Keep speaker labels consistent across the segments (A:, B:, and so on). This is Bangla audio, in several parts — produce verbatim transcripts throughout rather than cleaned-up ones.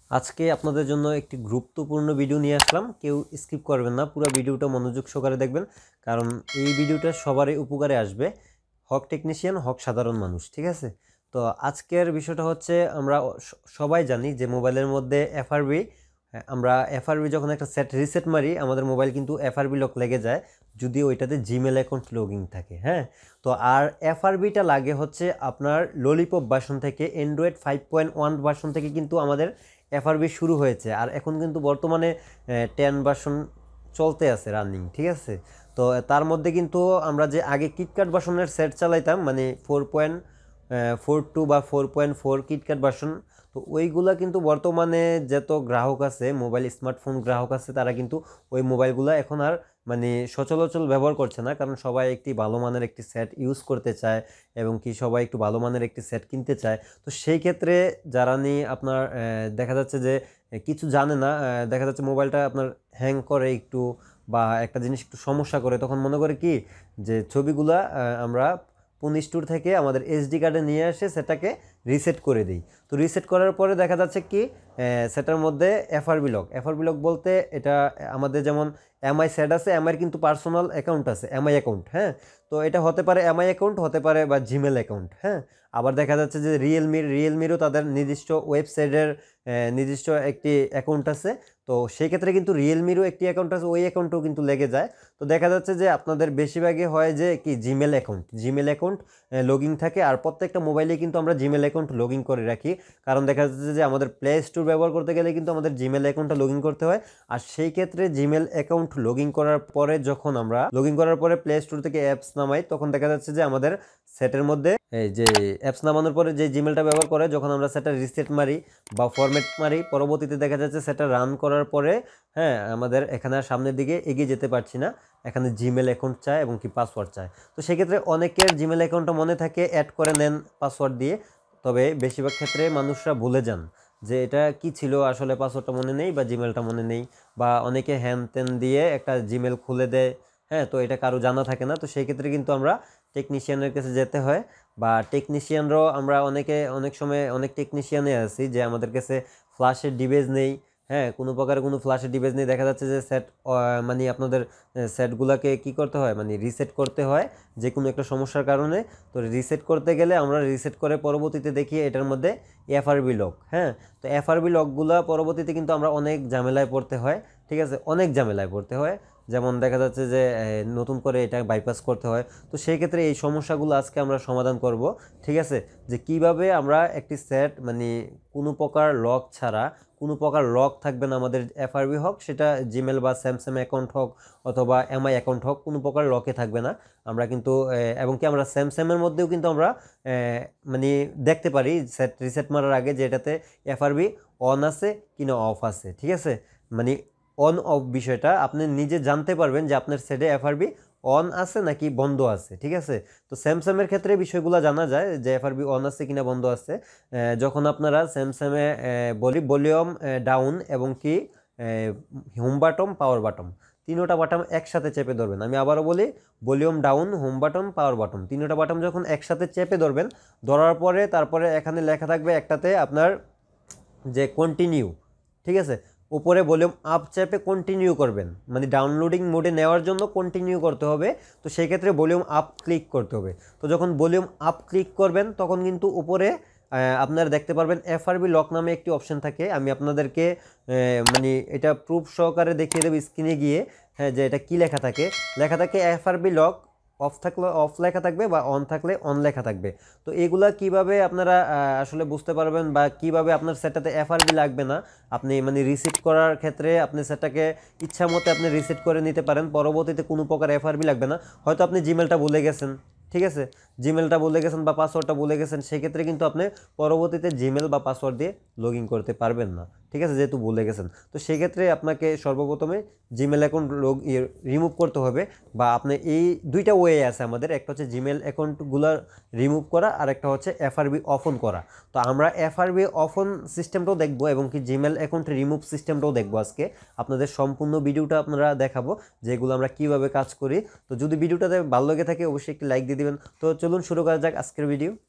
A: আজকে আপনাদের জন্য একটি গুরুত্বপূর্ণ ভিডিও নিয়ে আসলাম। কেউ স্কিপ করবেন না, পুরো ভিডিওটা মনোযোগ সহকারে দেখবেন, কারণ এই ভিডিওটা সবারই উপকারে আসবে, হক টেকনিশিয়ান হক সাধারণ মানুষ। ঠিক আছে, তো আজকের বিষয়টা হচ্ছে আমরা স- সবাই জানি যে মোবাইলের মধ্যে এফআরবি, আমরা এফআরবি যখন একটা সেট রিসেট মারি আমাদের মোবাইল কিন্তু এফআরবি লক লেগে যায়, যদি ওইটাতে জিমেল অ্যাকাউন্ট লগইন থাকে। হ্যাঁ, তো আর এফআরবিটা লাগে হচ্ছে আপনার ললিপপ ভার্সন থেকে, Android five point one version থেকে কিন্তু আমাদের এফআরবি শুরু হয়েছে, আর এখন কিন্তু বর্তমানে টেন ভার্সন চলতে আছে রানিং। ঠিক আছে, তো তার মধ্যে কিন্তু আমরা যে আগে কিটক্যাট ভার্সনের সেট চালাইতাম, মানে ফোর পয়েন্ট ফোর টু বা four point four KitKat version, তো ওইগুলা কিন্তু বর্তমানে যত গ্রাহক আছে, মোবাইল স্মার্টফোন গ্রাহক আছে, তারা কিন্তু ওই মোবাইলগুলো এখন আর মানে সচলাচল ব্যবহার করছে না, কারণ সবাই একটি ভালো মানের একটি সেট ইউজ করতে চায় এবং কি সবাই একটু ভালো মানের একটি সেট কিনতে চায়। তো সেই ক্ষেত্রে যারা নিয়ে আপনার দেখা যাচ্ছে যে কিছু জানে না, দেখা যাচ্ছে মোবাইলটা আপনার হ্যাং করে একটু, বা একটা জিনিস একটু সমস্যা করে, তখন মনে করে কি যে ছবিগুলা আমরা পুনি স্টোর থেকে আমাদের এসডি কার্ডে নিয়ে আসে সেটাকে রিসেট করে দিই। তো রিসেট করার পরে দেখা যাচ্ছে কি সেটার মধ্যে এফআরবি লক, এফআরবি লক বলতে এটা আমাদের যেমন এমআই সেট আছে, এমআইয়ের কিন্তু পার্সোনাল অ্যাকাউন্ট আছে, এমআই অ্যাকাউন্ট। হ্যাঁ, তো এটা হতে পারে এমআই অ্যাকাউন্ট, হতে পারে বা জিমেল অ্যাকাউন্ট। হ্যাঁ, আবার দেখা যাচ্ছে যে রিয়েলমির রিয়েলমিরও তাদের নির্দিষ্ট ওয়েবসাইটের নির্দিষ্ট একটি অ্যাকাউন্ট আছে, তো সেই ক্ষেত্রে কিন্তু রিয়েলমিরও একটি অ্যাকাউন্ট আছে, ওই অ্যাকাউন্টও কিন্তু লেগে যায়। তো দেখা যাচ্ছে যে আপনাদের বেশিরভাগই হয় যে কি Gmail account, Gmail account log in থাকে, আর প্রত্যেকটা মোবাইলে কিন্তু আমরা জিমেল অ্যাকাউন্ট লগ ইন করে রাখি, কারণ দেখা যাচ্ছে যে আমাদের প্লে স্টোর ব্যবহার করতে গেলে কিন্তু আমাদের জিমেল অ্যাকাউন্টটা লগ ইন করতে হয়। আর সেই ক্ষেত্রে জিমেল অ্যাকাউন্ট লগ ইন করার পরে যখন আমরা লগ ইন করার পরে প্লে স্টোর থেকে অ্যাপস নামাই, তখন দেখা যাচ্ছে যে আমাদের সেটের মধ্যে এই যে অ্যাপস নামানোর পরে যে জিমেলটা ব্যবহার করে, যখন আমরা সেটা রিসেট মারি বা ফরম্যাট মারি, পরবর্তীতে দেখা যাচ্ছে সেটা রান করার পরে হ্যাঁ আমাদের এখানে আর সামনের দিকে এগিয়ে যেতে পারছি না, এখানে জিমেল অ্যাকাউন্ট চায় এবং কি পাসওয়ার্ড চায়। তো সেক্ষেত্রে অনেকের জিমেল অ্যাকাউন্টটা মনে থাকে, অ্যাড করে নেন পাসওয়ার্ড দিয়ে, তবে বেশিরভাগ ক্ষেত্রে মানুষরা ভুলে যান যে এটা কি ছিল, আসলে পাসওয়ার্ডটা মনে নেই বা জিমেলটা মনে নেই, বা অনেকে হ্যান ত্যান দিয়ে একটা জিমেল খুলে দেয়। হ্যাঁ, তো এটা কারো জানা থাকে না, তো সেই ক্ষেত্রে কিন্তু আমরা টেকনিশিয়ানের কাছে যেতে হয়, বা টেকনিশিয়ানরাও আমরা অনেকে অনেক সময় অনেক টেকনিশিয়ানে আছি যে আমাদের কাছে ফ্ল্যাশের ডিভাইস নেই। হ্যাঁ, কোনো প্রকারের কোনো ফ্ল্যাশের ডিভাইস নেই, দেখা যাচ্ছে যে সেট মানে আপনাদের সেটগুলোকে কি করতে হয়, মানে রিসেট করতে হয় যে কোনো একটা সমস্যার কারণে। তো রিসেট করতে গেলে আমরা রিসেট করে পরবর্তীতে দেখি এটার মধ্যে এফআরবি লক। হ্যাঁ, তো এফআরবি লকগুলো পরবর্তীতে কিন্তু আমরা অনেক ঝামেলায় পড়তে হয়। ঠিক আছে, অনেক ঝামেলায় পড়তে হয়, যেমন দেখা যাচ্ছে যে নতুন করে এটা বাইপাস করতে হয়। তো সেই ক্ষেত্রে এই সমস্যাগুলো আজকে আমরা সমাধান করব। ঠিক আছে, যে কিভাবে আমরা একটি সেট মানে কোনো প্রকার লক ছাড়া, কোনো প্রকার লক থাকবে না আমাদের এফআরবি হোক, সেটা জিমেল বা স্যামসাং অ্যাকাউন্ট হোক অথবা এমআই অ্যাকাউন্ট হোক, কোনো প্রকার লকে থাকবে না। আমরা কিন্তু এবং কি আমরা স্যামসাংয়ের মধ্যেও কিন্তু আমরা মানে দেখতে পারি সেট রিসেট মারার আগে যে এটাতে এফআরবি অন আছে কিনা অফ আছে। ঠিক আছে, মানে অন অফ বিষয়টা আপনি নিজে জানতে পারবেন যে আপনার সেটে এফআরবি অন আছে নাকি বন্ধ আছে। ঠিক আছে, তো স্যামসাংয়ের ক্ষেত্রে বিষয়গুলো জানা যায় যে এফআরবি অন আছে কিনা বন্ধ আছে যখন আপনারা স্যামসাংয়ে বলি ভলিউম ডাউন এবং কি হোম বাটন পাওয়ার বাটন তিনোটা বাটন একসাথে চেপে ধরবেন। আমি আবারও বলি, volume down, home button, power button, তিনোটা বাটন যখন একসাথে চেপে ধরবেন, ধরার পরে তারপরে এখানে লেখা থাকবে একটাতে আপনার যে কন্টিনিউ। ঠিক আছে, উপরে ভলিউম আপ চেপে কন্টিনিউ করবেন, মানে ডাউনলোডিং মোডে নেওয়ার জন্য কন্টিনিউ করতে হবে। তো সেই ক্ষেত্রে ভলিউম আপ ক্লিক করতে হবে। তো যখন ভলিউম আপ ক্লিক করবেন তখন কিন্তু উপরে আপনারা দেখতে পারবেন এফআরবি লক নামে একটি অপশন থাকে। আমি আপনাদেরকে মানে এটা প্রুফ সহকারে দেখিয়ে দেবো স্ক্রিনে গিয়ে। হ্যাঁ, যে এটা কি লেখা থাকে, লেখা থাকে এফআরবি লক অফ থাকলে অফ লেখা থাকবে বা অন থাকলে অন লেখা থাকবে। তো এগুলা কিভাবে আপনারা আসলে বুঝতে পারবেন, বা কিভাবে আপনার সেটটাতে এফআরবি লাগবে না, আপনি মানে রিসেট করার ক্ষেত্রে আপনি সেটাকে ইচ্ছা মতো আপনি রিসেট করে নিতে পারেন, পরবর্তীতে কোনো প্রকার এফআরবি লাগবে না। হয়তো আপনি জিমেলটা ভুলে গেছেন, ঠিক আছে, জিমেলটা ভুলে গেছেন বা পাসওয়ার্ডটা ভুলে গেছেন, সেক্ষেত্রে কিন্তু আপনি পরবর্তীতে জিমেল বা পাসওয়ার্ড দিয়ে লগ ইন করতে পারবেন না। ঠিক আছে, যেহেতু ভুলে গেছেন, তো সেক্ষেত্রে আপনাকে সর্বপ্রথমে জিমেল অ্যাকাউন্ট লগ রিমুভ করতে হবে, বা আপনি এই দুইটা ওয়ে আছে আমাদের, একটা হচ্ছে জিমেল অ্যাকাউন্টগুলো রিমুভ করা, আর একটা হচ্ছে এফআরবি অফ অন করা। তো আমরা এফআরবি অফ অন সিস্টেমটাও দেখবো এবং কি জিমেল অ্যাকাউন্ট রিমুভ সিস্টেমটাও দেখবো আজকে। আপনাদের সম্পূর্ণ ভিডিওটা আপনারা দেখাবো যেগুলো আমরা কিভাবে কাজ করি। তো যদি ভিডিওটাতে ভালো লেগে থাকে অবশ্যই একটি লাইক দিয়ে দিবেন। তো চলুন শুরু করা যাক আজকের ভিডিও।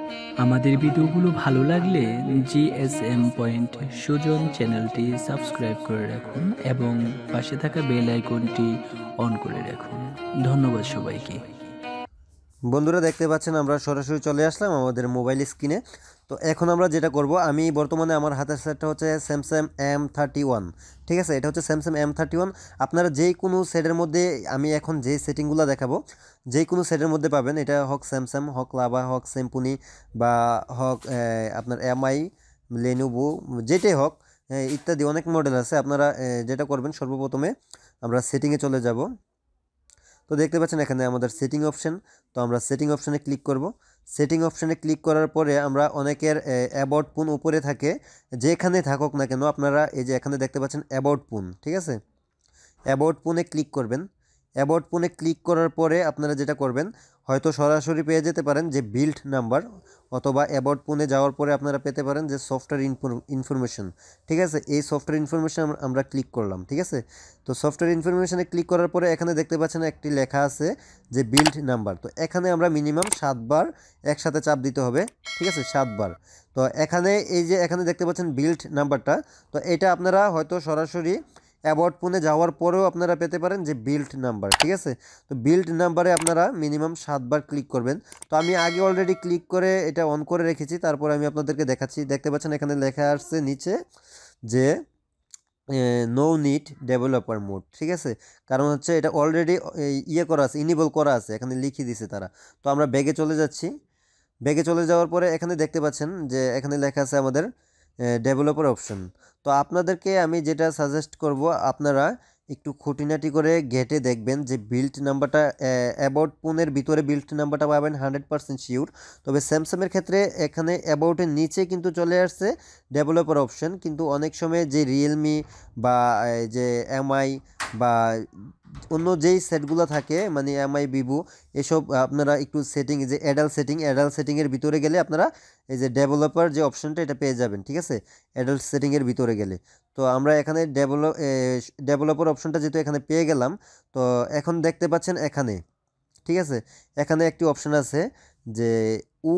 B: আমাদের ভিডিওগুলো ভালো লাগলে জিএসএম পয়েন্ট সুজন চ্যানেলটি সাবস্ক্রাইব করে রাখুন এবং পাশে থাকা বেল আইকনটি অন করে রাখুন। ধন্যবাদ সবাইকে।
A: বন্ধুরা দেখতে পাচ্ছেন আমরা সরাসরি চলে আসলাম আমাদের মোবাইল স্ক্রিনে। তো এখন আমরা যেটা করব, আমি বর্তমানে আমার হাতের সেটটা হচ্ছে স্যামসাং এম থার্টি ওয়ান, ঠিক আছে? এটা হচ্ছে স্যামসাং এম থার্টি ওয়ান। আপনারা যেই কোনো সেটের মধ্যে, আমি এখন যে সেটিংগুলো দেখাবো যেই কোনো সেটের মধ্যে পাবেন, এটা হক স্যামসাং, হক লাভা, হক স্যামপুনি বা হক আপনার এমআই, লেনোভো, যেটাই হোক ইত্যাদি অনেক মডেল আছে। আপনারা যেটা করবেন, সর্বপ্রথমে আমরা সেটিংয়ে চলে যাব। তো দেখতে পাচ্ছেন এখানে আমাদের সেটিং অপশন। তো আমরা সেটিং অপশানে ক্লিক করব। সেটিং অপশানে ক্লিক করার পরে আমরা অনেকের অ্যাবাউট ফোন উপরে থাকে, যেখানে থাকুক না কেন, আপনারা এই যে এখানে দেখতে পাচ্ছেন অ্যাবাউট ফোন, ঠিক আছে? অ্যাবাউট ফোনে ক্লিক করবেন। অ্যাবাউট ফোনে ক্লিক করার পরে আপনারা যেটা করবেন, হয়তো সরাসরি পেয়ে যেতে পারেন যে বিল্ড নাম্বার, অথবা অ্যাবাউট ফোনে যাওয়ার পরে আপনারা পেতে পারেন যে সফটওয়্যার ইনফরমেশন, ঠিক আছে? এই সফটওয়্যার ইনফরমেশন আমরা ক্লিক করলাম, ঠিক আছে? তো সফটওয়্যার ইনফরমেশনে ক্লিক করার পরে এখানে দেখতে পাচ্ছেন একটি লেখা আছে যে বিল্ড নাম্বার। তো এখানে আমরা মিনিমাম সাতবার একসাথে চাপ দিতে হবে, ঠিক আছে? সাতবার। তো এখানে এই যে এখানে দেখতে পাচ্ছেন বিল্ড নাম্বারটা, তো এটা আপনারা হয়তো সরাসরি অ্যাবাউট ফোনে যাওয়ার পরেও আপনারা পেতে পারেন যে বিল্ড নাম্বার, ঠিক আছে? তো বিল্ড নাম্বারে আপনারা মিনিমাম সাতবার ক্লিক করবেন। তো আমি আগে অলরেডি ক্লিক করে এটা অন করে রেখেছি, তারপর আমি আপনাদেরকে দেখাচ্ছি। দেখতে পাচ্ছেন এখানে লেখা আসছে নিচে যে নো নিড ডেভেলপার মোড, ঠিক আছে? কারণ হচ্ছে এটা অলরেডি ইয়ে করা আছে, ইনেবল করা আছে, এখানে লিখে দিছে তারা। তো আমরা ব্যাগে চলে যাচ্ছি। ব্যাগে চলে যাওয়ার পরে এখানে দেখতে পাচ্ছেন যে এখানে লেখা আছে আমাদের ডেভেলপার অপশন। তো আপনাদেরকে আমি যেটা সাজেস্ট করব, আপনারা একটু খুঁটিনাটি করে ঘেটে দেখবেন যে বিল্ড নাম্বারটা অ্যাবাউট ফোনের ভিতরে বিল্ড নাম্বারটা পাবেন হান্ড্রেড পার্সেন্ট শিওর। তবে স্যামসাংয়ের ক্ষেত্রে এখানে অ্যাবাউটের নিচে কিন্তু চলে আসছে ডেভেলপার অপশন, কিন্তু অনেক সময় যে রিয়েলমি বা যে এমআই বা অন্য যেই সেটগুলো থাকে, মানে এমআই, ভিভো, এসব আপনারা একটু সেটিং, যে অ্যাডাল সেটিং, অ্যাডাল সেটিংয়ের ভিতরে গেলে আপনারা এই যে ডেভেলপার যে অপশনটা এটা পেয়ে যাবেন, ঠিক আছে? অ্যাডাল্ট সেটিংয়ের ভিতরে গেলে। তো আমরা এখানে ডেভেলপ ডেভেলপার অপশনটা যেহেতু এখানে পেয়ে গেলাম, তো এখন দেখতে পাচ্ছেন এখানে, ঠিক আছে, এখানে একটি অপশন আছে যে O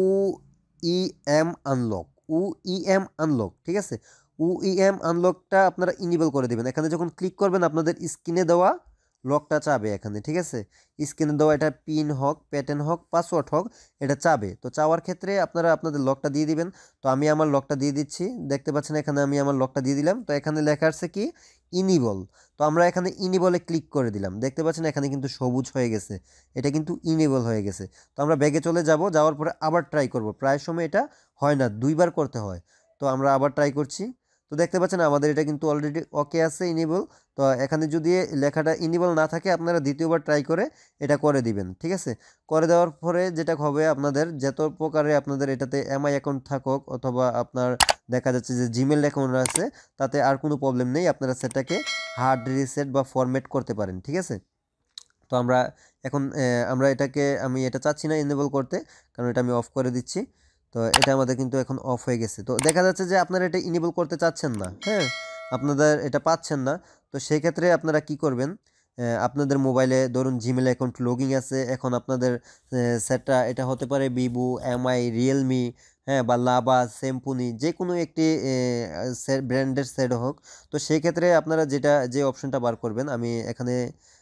A: E M unlock, O E M unlock, ঠিক আছে? উ ই এম আনলকটা আপনারা ইনেবল করে দেবেন। এখানে যখন ক্লিক করবেন আপনাদের স্ক্রিনে দেওয়া লকটা চাবে এখানে, ঠিক আছে? স্ক্রিনে দেওয়া এটা পিন হোক, প্যাটার্ন হোক, পাসওয়ার্ড হোক, এটা চাবে। তো চাওয়ার ক্ষেত্রে আপনারা আপনাদের লকটা দিয়ে দিবেন। তো আমি আমার লকটা দিয়ে দিচ্ছি। দেখতে পাচ্ছেন এখানে আমি আমার লকটা দিয়ে দিলাম। তো এখানে লেখা আছে কি ইনেবল। তো আমরা এখানে ইনেবলে ক্লিক করে দিলাম। দেখতে পাচ্ছেন এখানে কিন্তু সবুজ হয়ে গেছে, এটা কিন্তু ইনেবল হয়ে গেছে। তো আমরা ব্যাগে চলে যাব, যাওয়ার পরে আবার ট্রাই করব। প্রায় সময় এটা হয় না, দুইবার করতে হয়। তো আমরা আবার ট্রাই করছি। তো দেখতে পাচ্ছেন আমাদের এটা কিন্তু অলরেডি ওকে আছে, ইনেবল। তো এখানে যদি লেখাটা ইনেবল না থাকে, আপনারা দ্বিতীয়বার ট্রাই করে এটা করে দিবেন, ঠিক আছে? করে দেওয়ার পরে যেটা হবে, আপনাদের যত প্রকারে আপনাদের এটাতে এমআই অ্যাকাউন্ট থাকুক, অথবা আপনার দেখা যাচ্ছে যে জিমেল অ্যাকাউন্ট আছে, তাতে আর কোনো প্রবলেম নেই। আপনারা সেটাকে হার্ড রিসেট বা ফরম্যাট করতে পারেন, ঠিক আছে? তো আমরা এখন আমরা এটাকে, আমি এটা চাচ্ছি না ইনেবল করতে, কারণ এটা আমি অফ করে দিচ্ছি। তো এটা আমাদের কিন্তু এখন অফ হয়ে গেছে। তো দেখা যাচ্ছে যে আপনারা এটা ইনেবল করতে চাচ্ছেন না, হ্যাঁ, আপনাদের এটা পাচ্ছেন না। তো সেই ক্ষেত্রে আপনারা কি করবেন, আপনাদের মোবাইলে ধরুন জিমেল অ্যাকাউন্ট লগিং আছে, এখন আপনাদের সেটটা এটা হতে পারে ভিভো, এমআই, রিয়েলমি, হ্যাঁ, বা লাভা, স্যামপুনি, যে কোনো একটি ব্র্যান্ডের সেট হোক। তো সেই ক্ষেত্রে আপনারা যেটা যে অপশনটা বার করবেন, আমি এখানে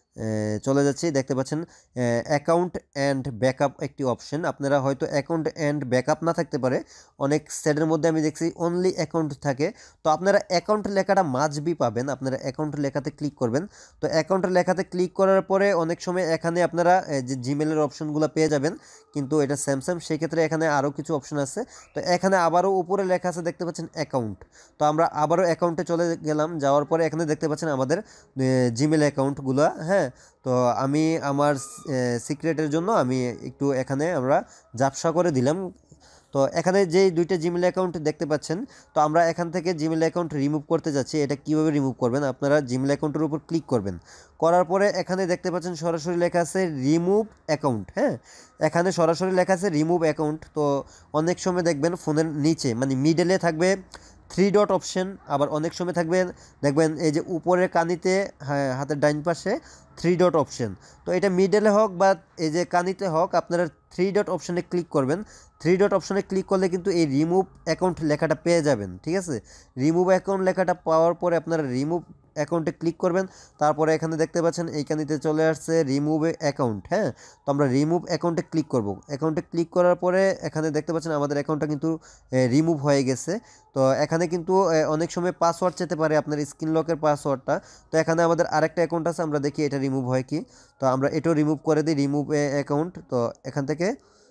A: চলে যাচ্ছি। দেখতে পাচ্ছেন অ্যাকাউন্ট অ্যান্ড ব্যাকআপ একটি অপশন। আপনারা হয়তো অ্যাকাউন্ট অ্যান্ড ব্যাকআপ না থাকতে পারে, অনেক সেটের মধ্যে আমি দেখছি অনলি অ্যাকাউন্ট থাকে। তো আপনারা অ্যাকাউন্ট লেখাটা মাস্ট বি পাবেন, আপনারা অ্যাকাউন্ট লেখাতে ক্লিক করবেন। তো অ্যাকাউন্ট লেখাতে ক্লিক করার পরে অনেক সময় এখানে আপনারা যে জিমেলের অপশনগুলো পেয়ে যাবেন, কিন্তু এটা স্যামসাং, সেক্ষেত্রে এখানে আরও কিছু অপশন আছে। তো এখানে আবারও উপরে লেখা আছে, দেখতে পাচ্ছেন অ্যাকাউন্ট। তো আমরা আবারও অ্যাকাউন্টে চলে গেলাম, যাওয়ার পরে এখানে দেখতে পাচ্ছেন আমাদের জিমেল অ্যাকাউন্টগুলো, হ্যাঁ। তো আমি আমার সিক্রেটের জন্য আমি একটু এখানে আমরা ঝাপসা করে দিলাম। তো এখানে যেই দুইটা জিমেল অ্যাকাউন্ট দেখতে পাচ্ছেন, তো আমরা এখান থেকে জিমেল অ্যাকাউন্ট রিমুভ করতে যাচ্ছি। এটা কীভাবে রিমুভ করবেন, আপনারা জিমেল অ্যাকাউন্টের উপর ক্লিক করবেন। করার পরে এখানে দেখতে পাচ্ছেন সরাসরি লেখা আছে রিমুভ অ্যাকাউন্ট, হ্যাঁ, এখানে সরাসরি লেখা আছে রিমুভ অ্যাকাউন্ট। তো অনেক সময় দেখবেন ফোনের নিচে, মানে মিডলে থাকবে থ্রি ডট অপশন, আবার অনেক সময় থাকবেন দেখবেন এই যে উপরের কানিতে হাতের ডাইন পাশে থ্রি ডট অপশন। তো এটা মিডলে হোক বা এই যে কানিতে হোক, আপনারা থ্রি ডট অপশনে ক্লিক করবেন। থ্রি ডট অপশনে ক্লিক করলে কিন্তু এই রিমুভ অ্যাকাউন্ট লেখাটা পেয়ে যাবেন, ঠিক আছে। রিমুভ অ্যাকাউন্ট লেখাটা পাওয়ার পরে আপনারা রিমুভ অ্যাকাউন্টে ক্লিক করবেন। তারপরে এখানে দেখতে পাচ্ছেন এইখানেতে চলে আসছে রিমুভ অ্যাকাউন্ট। হ্যাঁ, তো আমরা রিমুভ অ্যাকাউন্টে ক্লিক করব। অ্যাকাউন্টে ক্লিক করার পরে এখানে দেখতে পাচ্ছেন আমাদের অ্যাকাউন্টটা কিন্তু রিমুভ হয়ে গেছে। তো এখানে কিন্তু অনেক সময় পাসওয়ার্ড চেতে পারে আপনার স্ক্রিন লকের পাসওয়ার্ডটা। তো এখানে আমাদের আরেকটা অ্যাকাউন্ট আছে, আমরা দেখি এটা রিমুভ হয় কি। তো আমরা এটাও রিমুভ করে দিই, রিমুভ অ্যাকাউন্ট। তো এখান থেকে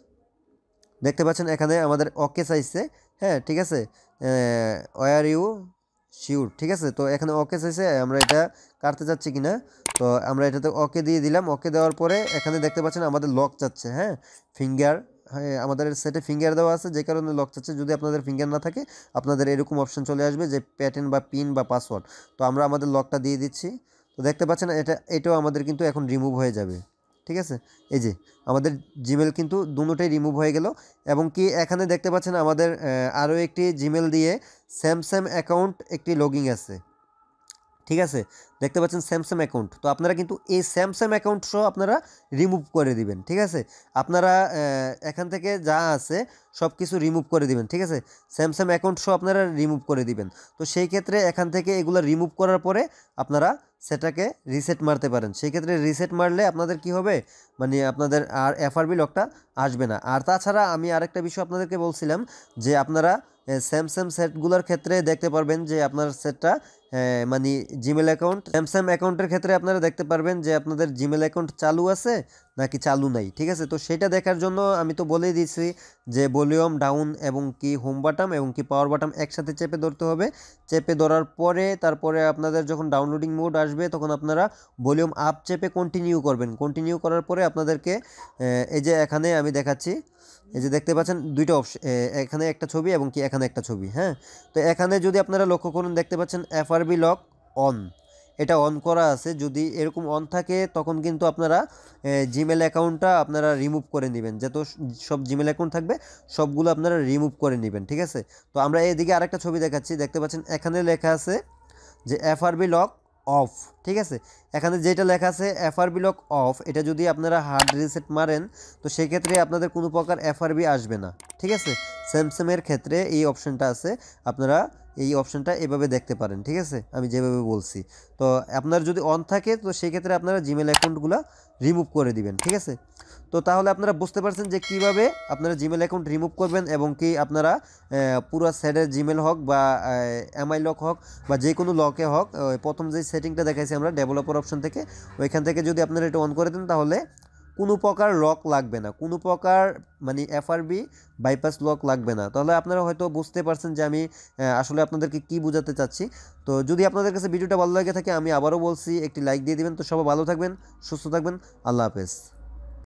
A: দেখতে পাচ্ছেন এখানে আমাদের ওকে চাইছে। হ্যাঁ, ঠিক আছে, ওয়ার ইউ শিওর, ঠিক আছে। তো এখানে ওকে চাইছে, আমরা এটা কাটতে চাচ্ছি কিনা। তো আমরা এটাতে ওকে দিয়ে দিলাম। ওকে দেওয়ার পরে এখানে দেখতে পাচ্ছেন আমাদের লক চাচ্ছে। হ্যাঁ, ফিঙ্গার, হ্যাঁ আমাদের সেটে ফিঙ্গার দেওয়া আছে, যে কারণে লক চাচ্ছে। যদি আপনাদের ফিঙ্গার না থাকে আপনাদের এরকম অপশন চলে আসবে যে প্যাটার্ন বা পিন বা পাসওয়ার্ড। তো আমরা আমাদের লকটা দিয়ে দিচ্ছি। তো দেখতে পাচ্ছেন এটা এটাও আমাদের কিন্তু এখন রিমুভ হয়ে যাবে, ঠিক আছে। এই যে আমাদের জিমেল কিন্তু দুটোটাই রিমুভ হয়ে গেল। এবং কি এখানে দেখতে পাচ্ছেন আমাদের আরও একটি জিমেল দিয়ে স্যামসাং অ্যাকাউন্ট একটি লগিং আছে, ঠিক আছে। দেখতে পাচ্ছেন স্যামসাং অ্যাকাউন্ট। তো আপনারা কিন্তু এই স্যামসাং অ্যাকাউন্ট সহ আপনারা রিমুভ করে দিবেন, ঠিক আছে। আপনারা এখান থেকে যা আছে সব কিছু রিমুভ করে দিবেন, ঠিক আছে। স্যামসাং অ্যাকাউন্ট সহ আপনারা রিমুভ করে দিবেন। তো সেই ক্ষেত্রে এখান থেকে এগুলো রিমুভ করার পরে আপনারা সেটাকে রিসেট মারতে পারেন। সেই ক্ষেত্রে রিসেট মারলে আপনাদের কি হবে, মানে আপনাদের আর এফআরবি লকটা আসবে না। আর তাছাড়া আমি আরেকটা বিষয় আপনাদেরকে বলছিলাম যে আপনারা স্যামসাং সেটগুলোর ক্ষেত্রে দেখতে পারবেন যে আপনার সেটটা মানে জিমেল অ্যাকাউন্ট, স্যামসাং অ্যাকাউন্টের ক্ষেত্রে আপনারা দেখতে পারবেন যে আপনাদের জিমেল অ্যাকাউন্ট চালু আছে নাকি চালু নাই, ঠিক আছে। তো সেটা দেখার জন্য আমি তো বলেই দিয়েছি যে ভলিউম ডাউন এবং কি হোম বাটন এবং কি পাওয়ার বাটন একসাথে চেপে ধরতে হবে। চেপে ধরার পরে তারপরে আপনাদের যখন ডাউনলোডিং মোড আসবে তখন আপনারা ভলিউম আপ চেপে কন্টিনিউ করবেন। কন্টিনিউ করার পরে আপনাদেরকে এই যে এখানে আমি দেখাচ্ছি, এই যে দেখতে পাচ্ছেন দুইটা অপশন, এখানে একটা ছবি এবং কি এখানে একটা ছবি। হ্যাঁ, তো এখানে যদি আপনারা লক্ষ্য করুন দেখতে পাচ্ছেন এফআরবি লক অন, এটা অন করা আছে। যদি এরকম অন থাকে তখন কিন্তু আপনারা জিমেল অ্যাকাউন্টটা আপনারা রিমুভ করে নেবেন। যত সব জিমেল অ্যাকাউন্ট থাকবে সবগুলো আপনারা রিমুভ করে নেবেন, ঠিক আছে। তো আমরা এইদিকে আরেকটা ছবি দেখাচ্ছি, দেখতে পাচ্ছেন এখানে লেখা আছে যে এফআরবি লক অফ, ঠিক আছে। এখানে যেটা লেখা আছে এফআরবি লক অফ, এটা যদি আপনারা হার্ড রিসেট মারেন তো সেক্ষেত্রে আপনাদের কোনো প্রকার এফআরবি আসবে না, ঠিক আছে। স্যামসাংয়ের ক্ষেত্রে এই অপশনটা আছে, আপনারা এই অপশনটা এভাবে দেখতে পারেন, ঠিক আছে, আমি যেভাবে বলছি। তো আপনার যদি অন থাকে তো সেই ক্ষেত্রে আপনারা জিমেল অ্যাকাউন্টগুলো রিমুভ করে দিবেন, ঠিক আছে। তো তাহলে আপনারা বুঝতে পারছেন যে কিভাবে আপনারা জিমেল অ্যাকাউন্ট রিমুভ করবেন এবং কি আপনারা পুরো সেটের জিমেল হোক বা এমআই লক হোক বা যে কোনো লকে হোক, প্রথম যে সেটিংটা দেখাইছি আমরা ডেভেলপার অপশন থেকে, ওইখান থেকে যদি আপনারা এটা অন করে দেন তাহলে কোনো প্রকার লক লাগবে না, কোনো প্রকার মানে এফআরবি বাইপাস লক লাগবে না। তাহলে আপনারা হয়তো বুঝতে পারছেন যে আমি আসলে আপনাদেরকে কি বোঝাতে চাচ্ছি। তো যদি আপনাদের কাছে ভিডিওটা ভালো লাগে থাকে আমি আবারও বলছি একটি লাইক দিয়ে দিবেন। তো সবাই ভালো থাকবেন, সুস্থ থাকবেন, আল্লাহ হাফেজ।